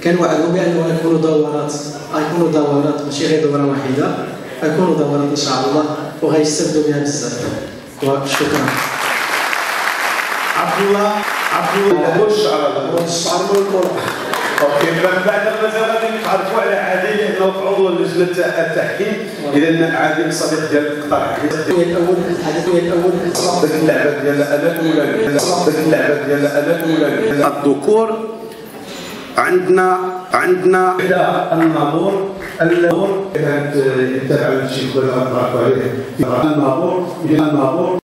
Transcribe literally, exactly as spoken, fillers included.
كنوعدوا بأنه يكونوا دورات يكونوا دورات ماشي غير دوره واحده، يكونوا دورات ان شاء الله وغيستافدوا منها بزاف. وشكرا. عبد الله عبد الله هو الشعر هو الشعر والكره. اوكي من بعد المسألة غادي نتعرفوا على عادل لانه في عضو لجنه التحكيم. اذا عادل صديق ديال اقترح الاول الحدث الاول ديك اللعبه ديال الالات الاولى ديك اللعبه ديال الالات الاولى الذكور. عندنا عندنا الناظور الناظور كانت يتبع الشيء اللي غنعرفوا عليه الناظور الناظور